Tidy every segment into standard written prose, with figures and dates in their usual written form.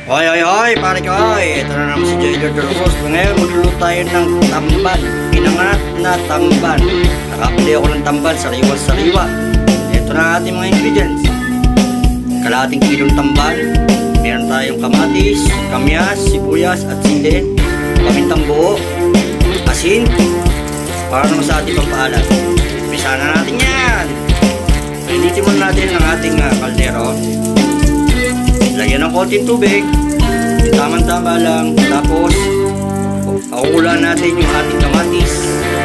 Hoy, hoy, hoy, pare ko, hoy. Ito na naman si J. George. Ngayon, magluluto tayo ng tamban. Pinangat na tamban. Nakapili ako ng tamban, sariwa-sariwa. Ito na ating mga ingredients. Kalahating kilong tamban. Meron tayong kamatis, kamyas, sibuyas at sili. Pamintang buo, asin, para naman sa ating pampaalat. Umpisa na natin yan. Initin muna natin ang ating kaldero. Lagyan ng konting tubig, tama-tama lang. Tapos pakukulaan natin yung ating kamatis,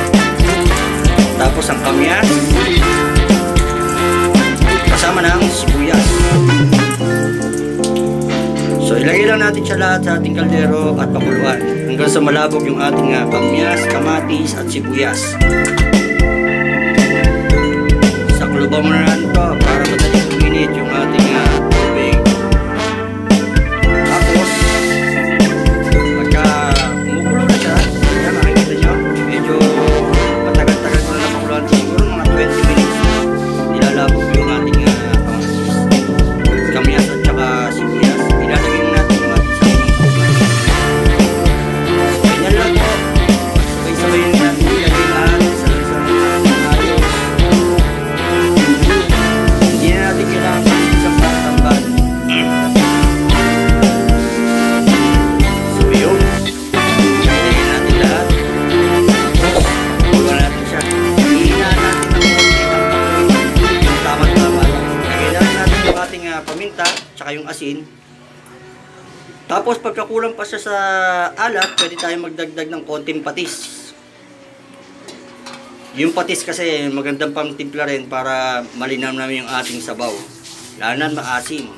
tapos ang kamyas, kasama ng sibuyas. So ilagay lang natin siya lahat sa ating kaldero at pakuluan hanggang sa malabog yung ating kamyas, kamatis at sibuyas. Sakluban muna natin ito para madaling kuminit yung ating tubig. Paminta, tsaka yung asin. Tapos pagkakulang pa siya sa alat, pwede tayo magdagdag ng konting patis. Yung patis kasi magandang pangtimpla rin para malinaw namin yung ating sabaw. Lalo na maasim.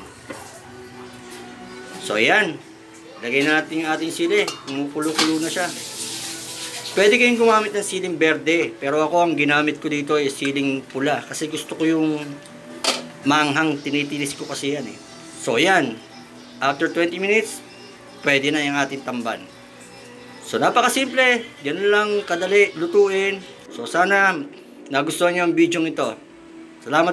So ayan, lagay natin yung ating sili. Kumukulo-kulo na siya. Pwede kayong gumamit ng siling berde, pero ako ang ginamit ko dito ay siling pula kasi gusto ko yung manghang, tinitilis ko kasi yan eh. So yan, after 20 minutes pwede na yung ating tamban. So napakasimple, yan lang kadali lutuin. So sana nagustuhan nyo ang video ito. Salamat.